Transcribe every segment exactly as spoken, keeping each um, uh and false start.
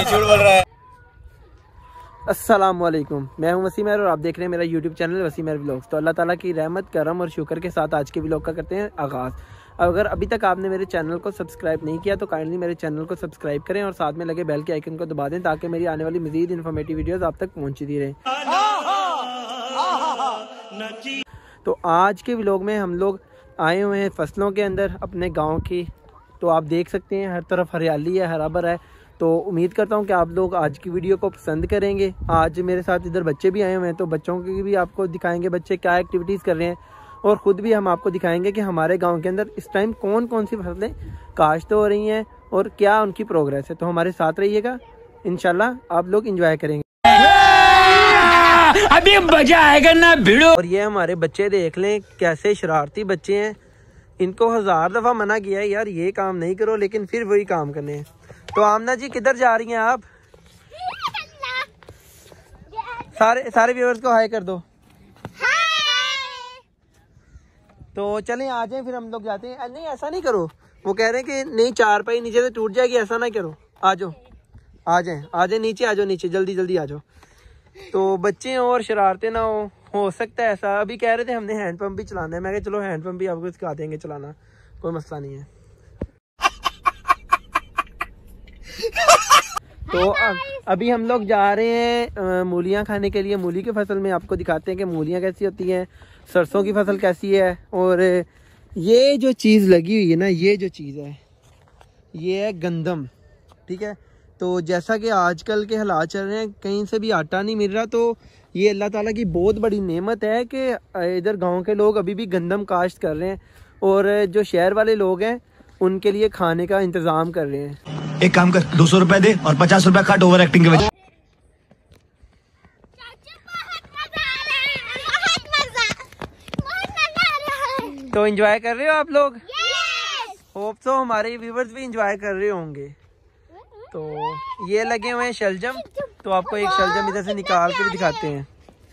नहीं झूठ बोल रहा है। अस्सलाम वालेकुम, मैं हूं वसीम और आप देख रहे हैं मेरा यूट्यूब चैनल वसीम व्लॉग्स। तो अल्लाह ताला की रहमत करम और शुक्र के साथ आज के व्लॉग का करते हैं आगाज़। अगर अभी तक आपने मेरे चैनल को सब्सक्राइब नहीं किया तो काइंडली मेरे चैनल को सब्सक्राइब करें और साथ में लगे बेल के आइकन को दबा दें ताकि मेरी आने वाली मजीद इन्फॉर्मेटिव वीडियोस आप तक पहुंचती रहें। तो आज के व्लॉग में हम लोग आए हुए हैं फसलों के अंदर अपने गाँव की। तो आप देख सकते हैं हर तरफ हरियाली है, हरा भरा है। तो उम्मीद करता हूं कि आप लोग आज की वीडियो को पसंद करेंगे। आज मेरे साथ इधर बच्चे भी आए हुए हैं तो बच्चों की भी आपको दिखाएंगे बच्चे क्या एक्टिविटीज़ कर रहे हैं और ख़ुद भी हम आपको दिखाएंगे कि हमारे गांव के अंदर इस टाइम कौन कौन सी फसलें काश्त हो रही हैं और क्या उनकी प्रोग्रेस है। तो हमारे साथ रहिएगा, इंशाल्लाह आप लोग इंजॉय करेंगे। अभी मजा आएगा ना भिड़ो। और ये हमारे बच्चे देख लें कैसे शरारती बच्चे हैं। इनको हजार दफ़ा मना किया है यार ये काम नहीं करो, लेकिन फिर वही काम करने हैं। तो आमना जी किधर जा रही हैं आप? सारे सारे व्यूअर्स को हाय कर दो। तो चलें आ जाएं फिर हम लोग जाते हैं। नहीं ऐसा नहीं करो, वो कह रहे हैं कि नहीं चार पाई नीचे से टूट जाएगी, ऐसा ना करो। आ जाओ आ जाएं आ जाएं नीचे आ जाओ, नीचे जल्दी जल्दी आ जाओ। तो बच्चे और शरारते ना हो हो सकता है ऐसा। अभी कह रहे थे हमने हैंड पंप भी चलाना है, मैं कहा चलो हैंड पंप भी आपको सिखा देंगे चलाना, कोई मसला नहीं है। तो अब अभी हम लोग जा रहे हैं मूलियाँ खाने के लिए। मूली की फसल में आपको दिखाते हैं कि मूलियाँ कैसी होती हैं, सरसों की फसल कैसी है। और ये जो चीज़ लगी हुई है ना, ये जो चीज़ है ये है गंदम, ठीक है। तो जैसा कि आजकल के हालात चल रहे हैं, कहीं से भी आटा नहीं मिल रहा, तो ये अल्लाह ताला की बहुत बड़ी नेमत है कि इधर गांव के लोग अभी भी गंदम काश्त कर रहे हैं और जो शहर वाले लोग हैं उनके लिए खाने का इंतज़ाम कर रहे हैं। एक काम कर, दो सौ रुपए दे और पचास रुपए काट ओवर एक्टिंग के वजह। तो एंजॉय कर रहे हो आप लोग? होप सो हमारे व्यूवर्स भी एंजॉय कर रहे होंगे। तो ये लगे हुए हैं शलजम, तो आपको एक शलजम इधर से निकाल के भी दिखाते हैं।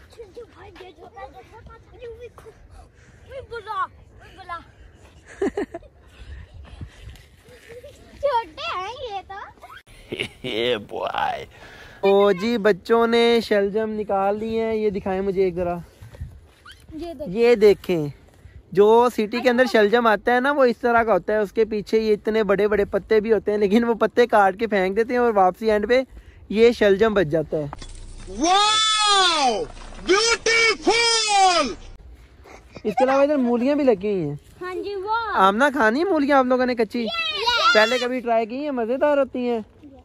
ओ जी बच्चों ने शलजम निकाल लिए हैं, ये दिखाएं मुझे एक जरा। ये देखें जो सिटी के अंदर शलजम आता है ना वो इस तरह का होता है, उसके पीछे ये इतने बड़े बड़े पत्ते भी होते हैं, लेकिन वो पत्ते काट के फेंक देते हैं और वापसी एंड पे ये शलजम बच जाता है। Wow, beautiful. इसके अलावा इधर मूलियाँ भी लगी हुई हैं। हाँ जी, वो आमना खानी है मूलियाँ आप लोगों ने कच्ची? पहले कभी ट्राई की है? मजेदार होती हैं।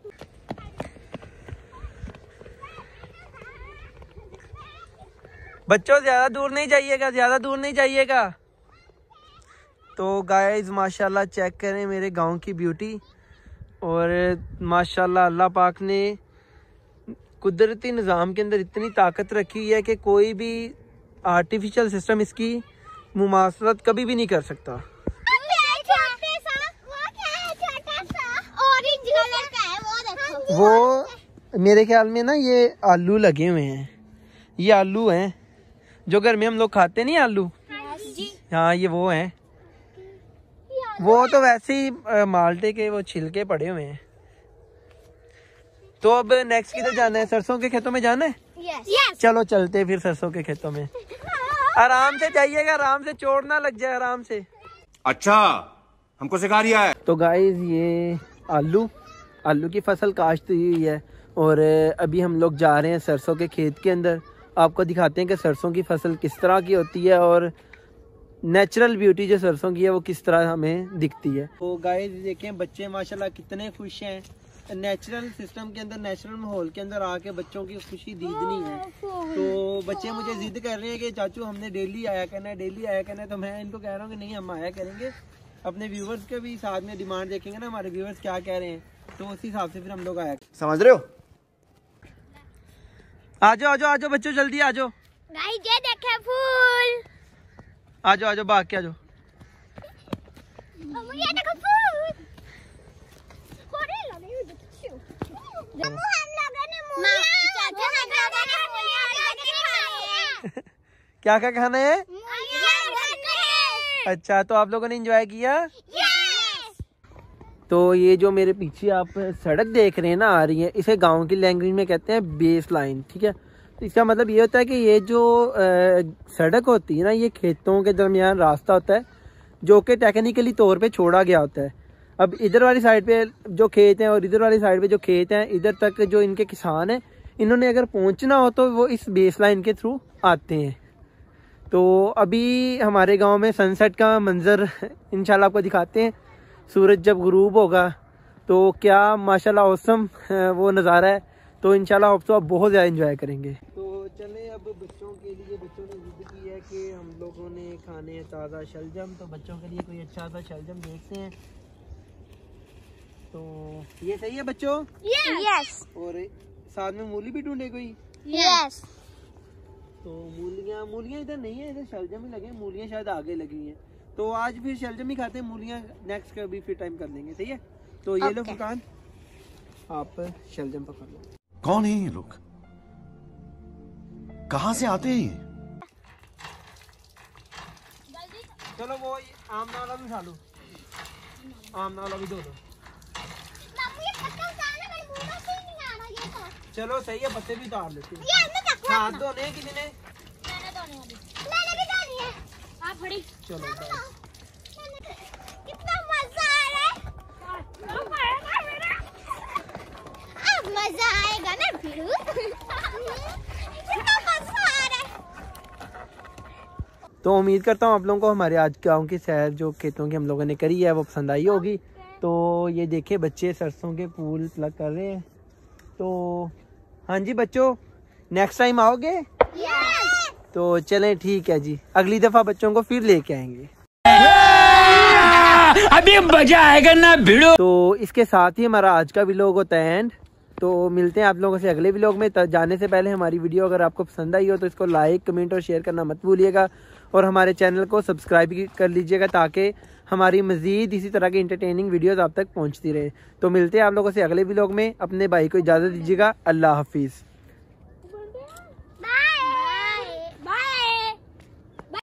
बच्चों ज्यादा दूर नहीं जाइएगा, ज्यादा दूर नहीं जाइएगा। तो गाइस माशाल्लाह चेक करें मेरे गांव की ब्यूटी। और माशाल्लाह अल्लाह पाक ने कुदरती निज़ाम के अंदर इतनी ताकत रखी हुई है कि कोई भी आर्टिफिशियल सिस्टम इसकी मुमासलत कभी भी नहीं कर सकता। वो मेरे ख्याल में ना ये आलू लगे हुए हैं, ये आलू हैं जो घर में हम लोग खाते नहीं आलू। हाँ ये वो हैं। वो तो वैसे ही माल्टे के वो छिलके पड़े हुए हैं। तो अब नेक्स्ट किधर जाना है? सरसों के खेतों में जाना है? yes. Yes. चलो चलते फिर सरसों के खेतों में। आराम से जाइएगा, आराम से, चोट ना लग जाए, आराम से। अच्छा हमको सिखा रिया है। तो गाइस ये आलू आलू की फसल काश्त हुई है और अभी हम लोग जा रहे हैं सरसों के खेत के अंदर। आपको दिखाते हैं कि सरसों की फसल किस तरह की होती है और नेचुरल ब्यूटी जो सरसों की है वो किस तरह हमें दिखती है। तो गाइस देखें बच्चे माशाल्लाह कितने खुश हैं। नेचुरल सिस्टम के अंदर, नेचुरल माहौल के अंदर आके बच्चों की खुशी दीदनी है। तो बच्चे मुझे जिद कर रहे हैं कि चाचू हमने डेली आया करना है, डेली आया करना है। तो मैं इनको कह रहा हूँ कि नहीं हम आया करेंगे। अपने व्यूवर्स के भी साथ में डिमांड देखेंगे ना, हमारे व्यूवर्स क्या कह रहे हैं, तो उसी हिसाब से फिर हम लोग आया। समझ रहे हो? आ जाओ आ जाओ आ जाओ बच्चों, जल्दी आ जाओ। ये देखे फूल। आ जाओ आ जाओ भाग के आ जाओ। ये देखो फूल। हम लोगों ने मूलियां क्या क्या खाना है? अच्छा तो आप लोगों ने एंजॉय किया? तो ये जो मेरे पीछे आप सड़क देख रहे हैं ना आ रही है, इसे गांव की लैंग्वेज में कहते हैं बेस लाइन, ठीक है। तो इसका मतलब ये होता है कि ये जो आ, सड़क होती है ना, ये खेतों के दरमियान रास्ता होता है जो कि टेक्निकली तौर पे छोड़ा गया होता है। अब इधर वाली साइड पे जो खेत हैं और इधर वाली साइड पे जो खेत हैं, इधर तक जो इनके किसान हैं, इन्होंने अगर पहुंचना हो तो वो इस बेस लाइन के थ्रू आते हैं। तो अभी हमारे गांव में सनसेट का मंजर इंशाल्लाह आपको दिखाते हैं। सूरज जब गुरूब होगा तो क्या माशाल्लाह औसम वो नज़ारा है। तो इंशाल्लाह आप तो आप बहुत ज़्यादा एंजॉय करेंगे। तो चले अब बच्चों के लिए, बच्चों ने जिद की है कि हम लोगों ने खाने हैं ताज़ा शलजम, तो बच्चों के लिए कोई अच्छा सा शलजम देखते हैं। तो ये सही है बच्चों? यस और साथ में मूली भी ढूंढे कोई? यस। तो मूलियाँ मूलियाँ इधर नहीं है, इधर शलजम ही लगे हैं, मूलियाँ शायद आगे लगी हैं। तो आज फिर शलजम ही खाते हैं, मूलियाँ नेक्स्ट कभी फिर टाइम कर लेंगे, सही है। तो ये लो फुरकान, आप शलजम पकड़ लो। कौन है ये लोग, कहाँ से आते हैं ये? चलो वो आम नाला भी खा लो, आम नाला भी धो लो। चलो सही है, पत्ते भी उतार लेते हैं। हाथ धोने हैं किसी ने? मैंने धोने वाली। मैंने भी धोनी है। आप फड़ी। चलो कितना मजा आ रहा है। अब मजा आएगा ना फिर। कितना मजा आ रहा है। तो उम्मीद करता हूँ आप लोगों को हमारे आज गाँव की सैर जो खेतों की हम लोगों ने करी है वो पसंद आई होगी। तो ये देखे बच्चे सरसों के फूल प्लग कर रहे हैं। तो हाँ जी बच्चों, नेक्स्ट टाइम आओगे? यस। तो चलें ठीक है जी, अगली दफा बच्चों को फिर लेके आएंगे। अभी मजा आएगा ना भिड़ो। तो इसके साथ ही हमारा आज का व्लॉग होता है एंड। तो मिलते हैं आप लोगों से अगले व्लॉग में। जाने से पहले हमारी वीडियो अगर आपको पसंद आई हो तो इसको लाइक कमेंट और शेयर करना मत भूलिएगा, और हमारे चैनल को सब्सक्राइब कर लीजिएगा ताकि हमारी मज़ीद इसी तरह की इंटरटेनिंग वीडियोस आप तक पहुंचती रहे। तो मिलते हैं आप लोगों से अगले व्लॉग में। अपने भाई को इजाज़त दीजिएगा। अल्लाह हाफिज़।